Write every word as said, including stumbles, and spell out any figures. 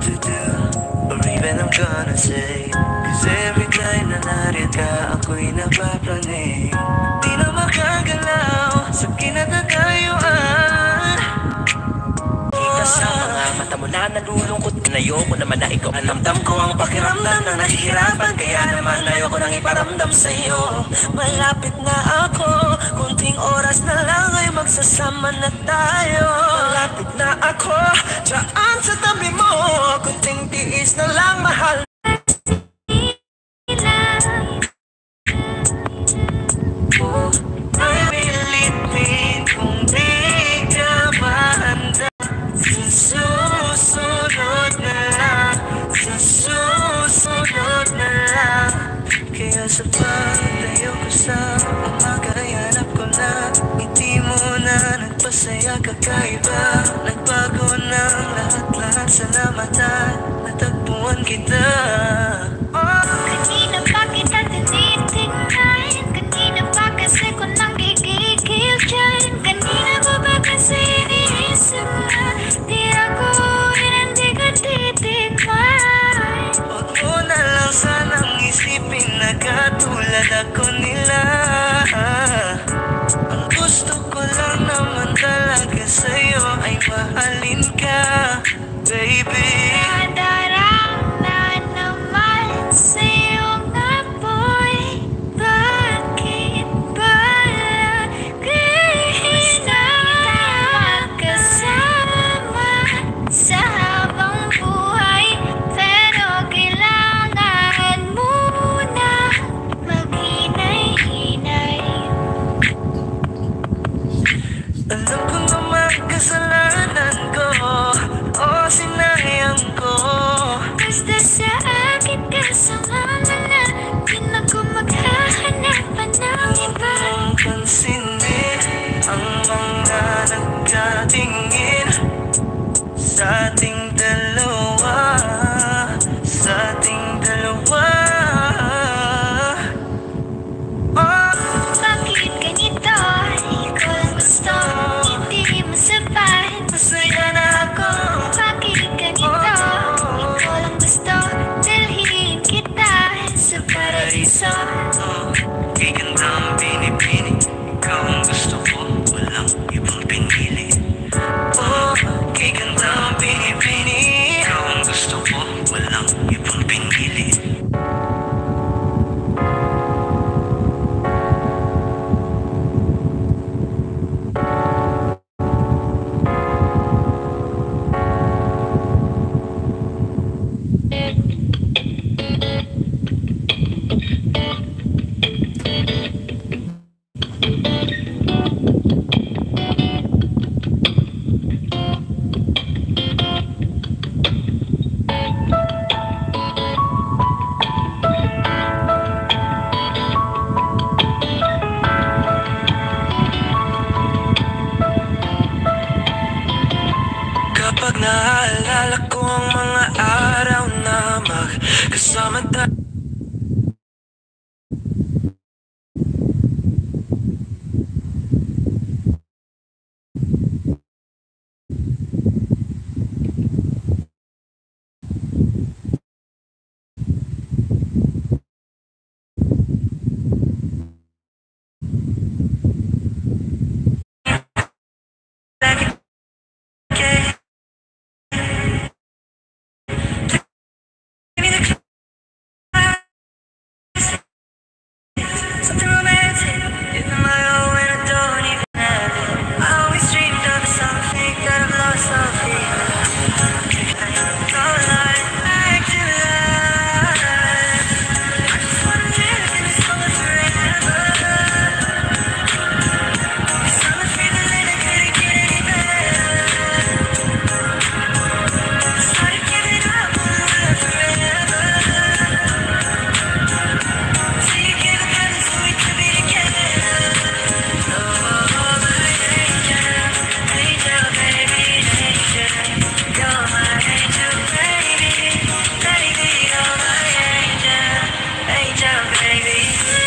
to do, or even I'm gonna say. Cause every time na nariyan ka, ako'y napapraning. Di na makagalaw sa kinatagayuan. Kita sa mga mata mo na nalulungkot, ayoko naman na ikaw. Alamdam ko ang pakiramdam na nahihirapan, kaya naman ayoko nang iparamdam sa'yo. Malapit na ako, kunting oras na lang ay magsasama na tayo. Malapit na ako, dyan sa tabi mo, kunting tiis na lang, mahal. Oh, ay pilitin kung di ka mahanda. Sa susunod na lang, sa susunod na lang. Kaya sa pagtayo ko sa umaga ay hanap ko na ngiti mo na nagpasaya kakaiba. Nagbago ng lahat-lahat, salamat at natagpuan kita. Oh, kanina pa kita tinitingnan, kanina pa kasi ko nang gigigil dyan. Kanina pa ba kasi iniisip na di ako hindi ka titikman. Huwag mo na lang sanang isipin na katulad ako nila. Ang gusto ko lang naman talaga sa'yo ay mahalin ka, baby. Nadarama naman sa'yo nga boy, bakit ba lagi na magkasama sa habang buhay? Pero kailangan muna maghinay-hinay. Alam ko naman kasalanan ko, o sinayang ko. Basta sa akin kasama na, di na ko maghahanapan ng iba. Ang pansinin ang mga nagkatingin sa ating dalawa, sa ating dalawa. Oh, Bakit ganito? Di ko lang gusto, hindi mo sapat. masaya na ako. Bakit ganito? Di ko lang gusto, dalhin kita sa paraiso. Oh, kay ganda ang pinipili, ikaw ang gusto ko, walang ibang pinili. Oh, kay ganda ang pinipili, ikaw ang gusto ko, walang ibang pinili. Kapag naalala ko ang mga araw na magkasama tayo,